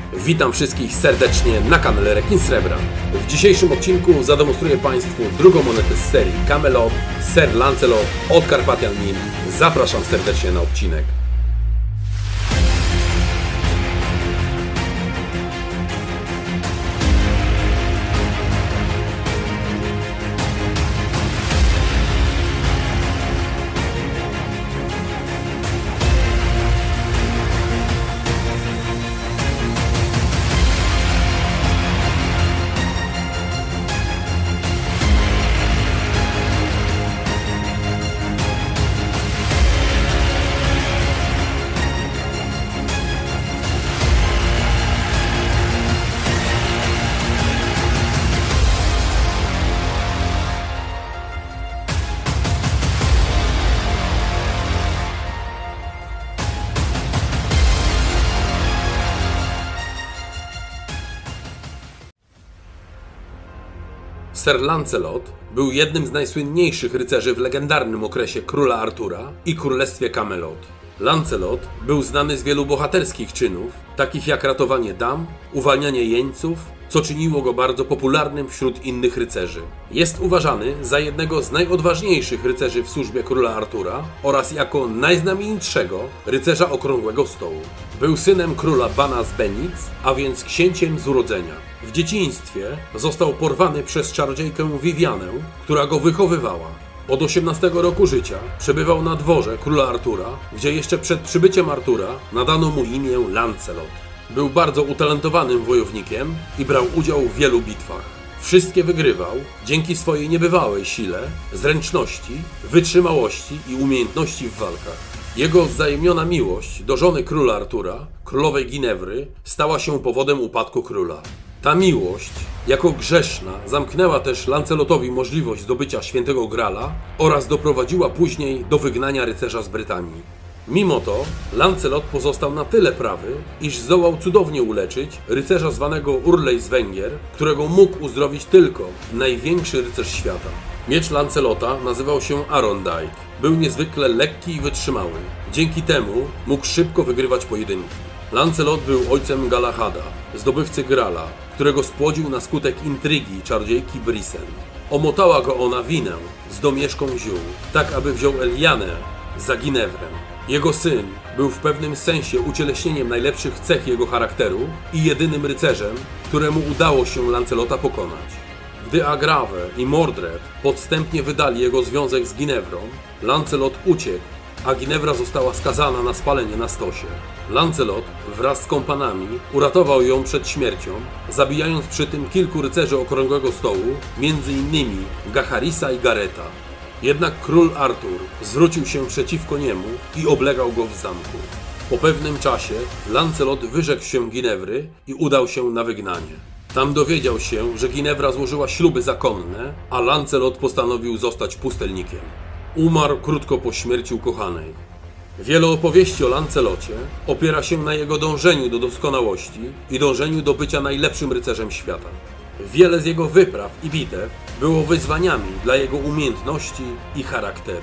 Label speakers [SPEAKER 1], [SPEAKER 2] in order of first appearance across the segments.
[SPEAKER 1] Witam wszystkich serdecznie na kanale Rekin Srebra. W dzisiejszym odcinku zademonstruję Państwu drugą monetę z serii Camelot, Sir Lancelot od Carpathian Mint. Zapraszam serdecznie na odcinek. Sir Lancelot był jednym z najsłynniejszych rycerzy w legendarnym okresie Króla Artura i Królestwie Camelot. Lancelot był znany z wielu bohaterskich czynów, takich jak ratowanie dam, uwalnianie jeńców, co czyniło go bardzo popularnym wśród innych rycerzy. Jest uważany za jednego z najodważniejszych rycerzy w służbie Króla Artura oraz jako najznamienitszego rycerza Okrągłego Stołu. Był synem króla Bana z Benic, a więc księciem z urodzenia. W dzieciństwie został porwany przez czarodziejkę Vivianę, która go wychowywała. Od 18 roku życia przebywał na dworze króla Artura, gdzie jeszcze przed przybyciem Artura nadano mu imię Lancelot. Był bardzo utalentowanym wojownikiem i brał udział w wielu bitwach. Wszystkie wygrywał dzięki swojej niebywałej sile, zręczności, wytrzymałości i umiejętności w walkach. Jego wzajemniona miłość do żony króla Artura, królowej Ginewry, stała się powodem upadku króla. Ta miłość, jako grzeszna, zamknęła też Lancelotowi możliwość zdobycia Świętego Grala oraz doprowadziła później do wygnania rycerza z Brytanii. Mimo to Lancelot pozostał na tyle prawy, iż zdołał cudownie uleczyć rycerza zwanego Urlej z Węgier, którego mógł uzdrowić tylko największy rycerz świata. Miecz Lancelota nazywał się Arondaik. Był niezwykle lekki i wytrzymały. Dzięki temu mógł szybko wygrywać pojedynki. Lancelot był ojcem Galahada, zdobywcy Grala, którego spłodził na skutek intrygi czarodziejki Brisen. Omotała go ona winę z domieszką ziół, tak aby wziął Elianę za Ginewrę. Jego syn był w pewnym sensie ucieleśnieniem najlepszych cech jego charakteru i jedynym rycerzem, któremu udało się Lancelota pokonać. Gdy Agrave i Mordred podstępnie wydali jego związek z Ginewrą, Lancelot uciekł, a Ginewra została skazana na spalenie na stosie. Lancelot wraz z kompanami uratował ją przed śmiercią, zabijając przy tym kilku rycerzy Okrągłego Stołu, m.in. Gaharisa i Gareta. Jednak król Artur zwrócił się przeciwko niemu i oblegał go w zamku. Po pewnym czasie Lancelot wyrzekł się Ginewry i udał się na wygnanie. Tam dowiedział się, że Ginewra złożyła śluby zakonne, a Lancelot postanowił zostać pustelnikiem. Umarł krótko po śmierci ukochanej. Wiele opowieści o Lancelocie opiera się na jego dążeniu do doskonałości i dążeniu do bycia najlepszym rycerzem świata. Wiele z jego wypraw i bitew było wyzwaniami dla jego umiejętności i charakteru.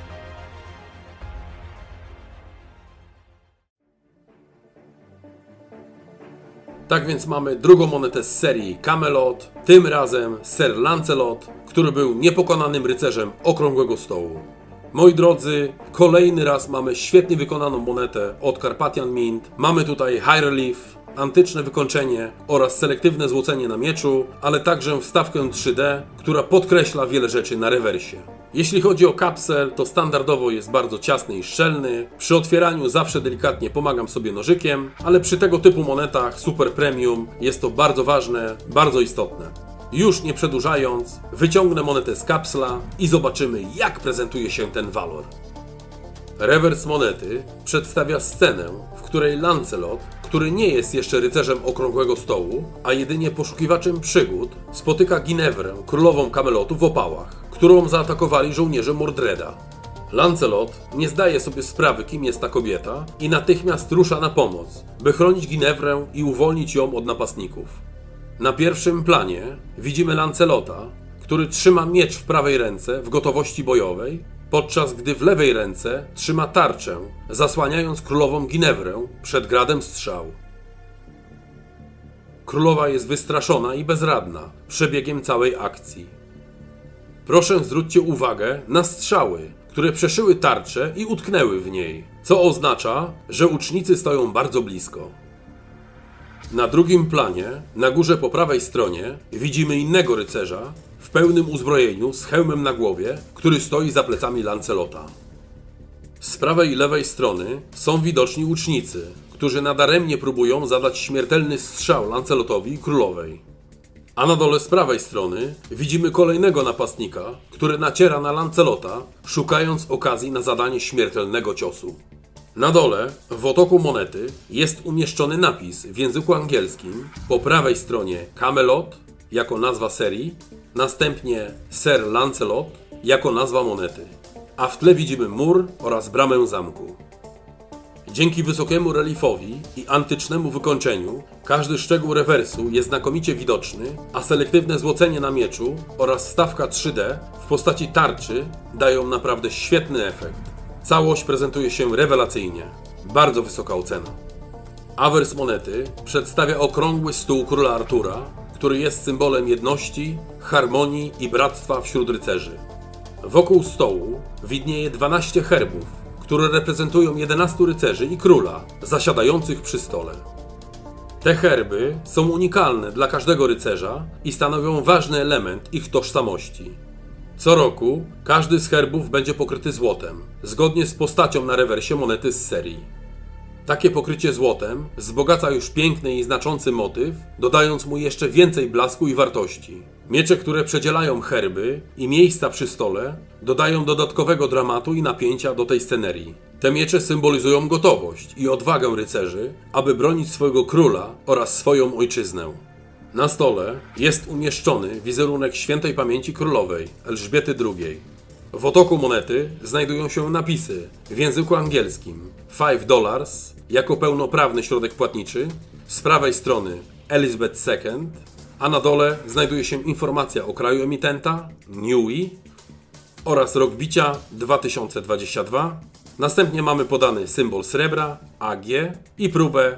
[SPEAKER 1] Tak więc mamy drugą monetę z serii Camelot, tym razem Sir Lancelot, który był niepokonanym rycerzem Okrągłego Stołu. Moi drodzy, kolejny raz mamy świetnie wykonaną monetę od Carpathian Mint. Mamy tutaj high relief, antyczne wykończenie oraz selektywne złocenie na mieczu, ale także wstawkę 3D, która podkreśla wiele rzeczy na rewersie. Jeśli chodzi o kapsel, to standardowo jest bardzo ciasny i szczelny. Przy otwieraniu zawsze delikatnie pomagam sobie nożykiem, ale przy tego typu monetach super premium jest to bardzo ważne, bardzo istotne. Już nie przedłużając, wyciągnę monetę z kapsla i zobaczymy, jak prezentuje się ten walor. Rewers monety przedstawia scenę, w której Lancelot, który nie jest jeszcze rycerzem Okrągłego Stołu, a jedynie poszukiwaczem przygód, spotyka Ginewrę, królową Camelotu w opałach, którą zaatakowali żołnierze Mordreda. Lancelot nie zdaje sobie sprawy, kim jest ta kobieta i natychmiast rusza na pomoc, by chronić Ginewrę i uwolnić ją od napastników. Na pierwszym planie widzimy Lancelota, który trzyma miecz w prawej ręce w gotowości bojowej, podczas gdy w lewej ręce trzyma tarczę, zasłaniając królową Ginewrę przed gradem strzał. królowa jest wystraszona i bezradna przebiegiem całej akcji. Proszę zwróćcie uwagę na strzały, które przeszyły tarczę i utknęły w niej, co oznacza, że łucznicy stoją bardzo blisko. Na drugim planie, na górze po prawej stronie, widzimy innego rycerza w pełnym uzbrojeniu z hełmem na głowie, który stoi za plecami Lancelota. Z prawej i lewej strony są widoczni łucznicy, którzy nadaremnie próbują zadać śmiertelny strzał Lancelotowi i królowej. A na dole z prawej strony widzimy kolejnego napastnika, który naciera na Lancelota, szukając okazji na zadanie śmiertelnego ciosu. Na dole, w otoku monety, jest umieszczony napis w języku angielskim, po prawej stronie Camelot jako nazwa serii, następnie Sir Lancelot jako nazwa monety, a w tle widzimy mur oraz bramę zamku. Dzięki wysokiemu reliefowi i antycznemu wykończeniu każdy szczegół rewersu jest znakomicie widoczny, a selektywne złocenie na mieczu oraz wstawka 3D w postaci tarczy dają naprawdę świetny efekt. Całość prezentuje się rewelacyjnie. Bardzo wysoka ocena. Awers monety przedstawia okrągły stół króla Artura, który jest symbolem jedności, harmonii i bractwa wśród rycerzy. Wokół stołu widnieje 12 herbów, które reprezentują 11 rycerzy i króla zasiadających przy stole. Te herby są unikalne dla każdego rycerza i stanowią ważny element ich tożsamości. Co roku każdy z herbów będzie pokryty złotem, zgodnie z postacią na rewersie monety z serii. Takie pokrycie złotem wzbogaca już piękny i znaczący motyw, dodając mu jeszcze więcej blasku i wartości. Miecze, które przedzielają herby i miejsca przy stole, dodają dodatkowego dramatu i napięcia do tej scenerii. Te miecze symbolizują gotowość i odwagę rycerzy, aby bronić swojego króla oraz swoją ojczyznę. Na stole jest umieszczony wizerunek świętej pamięci królowej Elżbiety II. W otoku monety znajdują się napisy w języku angielskim $5 jako pełnoprawny środek płatniczy, z prawej strony Elizabeth II, a na dole znajduje się informacja o kraju emitenta Newey oraz rok bicia 2022. Następnie mamy podany symbol srebra AG i próbę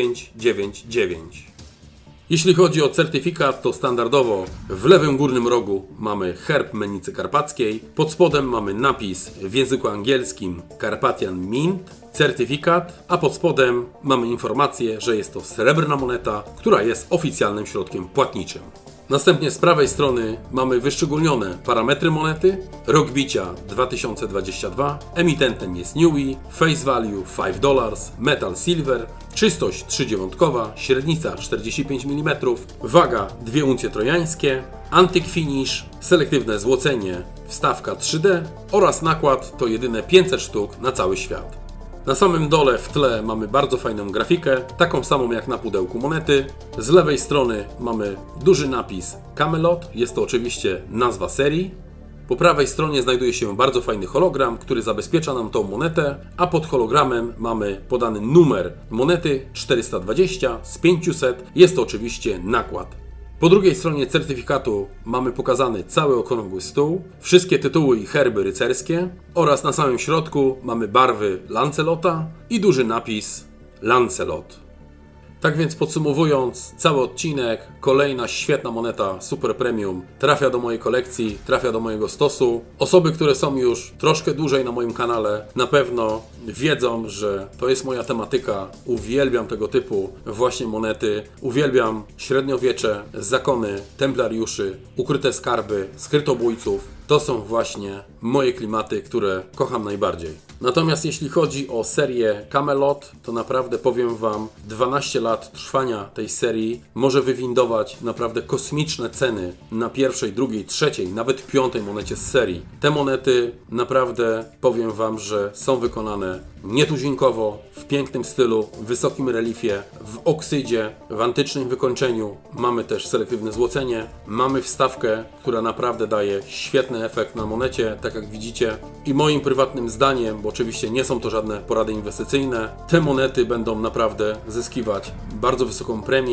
[SPEAKER 1] 999. Jeśli chodzi o certyfikat, to standardowo w lewym górnym rogu mamy herb Mennicy Karpackiej, pod spodem mamy napis w języku angielskim Carpathian Mint, certyfikat, a pod spodem mamy informację, że jest to srebrna moneta, która jest oficjalnym środkiem płatniczym. Następnie z prawej strony mamy wyszczególnione parametry monety, rok bicia 2022, emitentem jest Newey, face value $5, metal silver, czystość 3/9, średnica 45 mm, waga 2 uncje trojańskie, antyk finish, selektywne złocenie, wstawka 3D oraz nakład to jedyne 500 sztuk na cały świat. Na samym dole w tle mamy bardzo fajną grafikę, taką samą jak na pudełku monety. Z lewej strony mamy duży napis Camelot, jest to oczywiście nazwa serii. Po prawej stronie znajduje się bardzo fajny hologram, który zabezpiecza nam tą monetę, a pod hologramem mamy podany numer monety 420 z 500, jest to oczywiście nakład. Po drugiej stronie certyfikatu mamy pokazany cały okrągły stół, wszystkie tytuły i herby rycerskie oraz na samym środku mamy barwy Lancelota i duży napis Lancelot. Tak więc podsumowując cały odcinek, kolejna świetna moneta Super Premium trafia do mojej kolekcji, trafia do mojego stosu. Osoby, które są już troszkę dłużej na moim kanale, na pewno wiedzą, że to jest moja tematyka. Uwielbiam tego typu właśnie monety, uwielbiam średniowiecze, zakony, templariuszy, ukryte skarby, skrytobójców. To są właśnie moje klimaty, które kocham najbardziej. Natomiast jeśli chodzi o serię Camelot, to naprawdę powiem Wam, 12 lat trwania tej serii może wywindować naprawdę kosmiczne ceny na pierwszej, drugiej, trzeciej, nawet piątej monecie z serii. Te monety naprawdę powiem Wam, że są wykonane nietuzinkowo, w pięknym stylu, w wysokim reliefie, w oksydzie, w antycznym wykończeniu. Mamy też selektywne złocenie, mamy wstawkę, która naprawdę daje świetny efekt na monecie, tak jak widzicie. I moim prywatnym zdaniem, bo oczywiście nie są to żadne porady inwestycyjne, te monety będą naprawdę zyskiwać bardzo wysoką premię.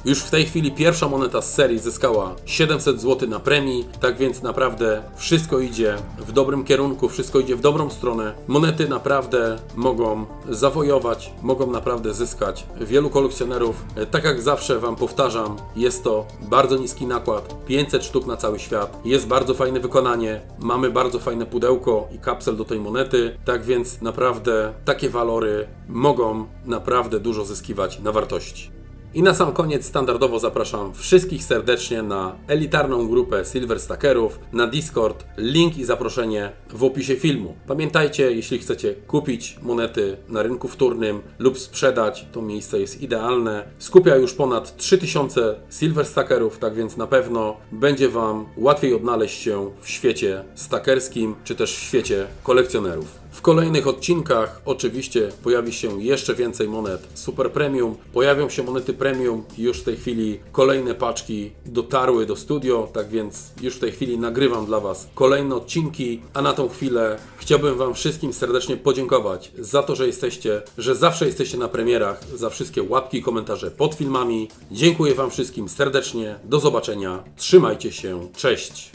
[SPEAKER 1] Już w tej chwili pierwsza moneta z serii zyskała 700 zł na premii, tak więc naprawdę wszystko idzie w dobrym kierunku, wszystko idzie w dobrą stronę. Monety naprawdę mogą zawojować, mogą naprawdę zyskać wielu kolekcjonerów. Tak jak zawsze Wam powtarzam, jest to bardzo niski nakład, 500 sztuk na cały świat. Jest bardzo fajne wykonanie, mamy bardzo fajne pudełko i kapsel do tej monety, tak więc naprawdę takie walory mogą naprawdę dużo zyskiwać na wartości. I na sam koniec standardowo zapraszam wszystkich serdecznie na elitarną grupę Silver Stackerów, na Discord, link i zaproszenie w opisie filmu. Pamiętajcie, jeśli chcecie kupić monety na rynku wtórnym lub sprzedać, to miejsce jest idealne. Skupia już ponad 3000 Silver Stackerów, tak więc na pewno będzie Wam łatwiej odnaleźć się w świecie stackerskim, czy też w świecie kolekcjonerów. W kolejnych odcinkach oczywiście pojawi się jeszcze więcej monet Super Premium. Pojawią się monety Premium. Już w tej chwili kolejne paczki dotarły do studio, tak więc już w tej chwili nagrywam dla Was kolejne odcinki. A na tą chwilę chciałbym Wam wszystkim serdecznie podziękować za to, że zawsze jesteście na premierach, za wszystkie łapki i komentarze pod filmami. Dziękuję Wam wszystkim serdecznie. Do zobaczenia. Trzymajcie się. Cześć.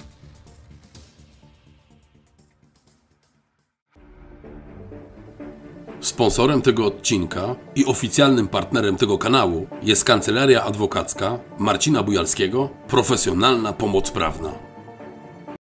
[SPEAKER 1] Sponsorem tego odcinka i oficjalnym partnerem tego kanału jest Kancelaria Adwokacka Marcina Bujalskiego, Profesjonalna Pomoc Prawna.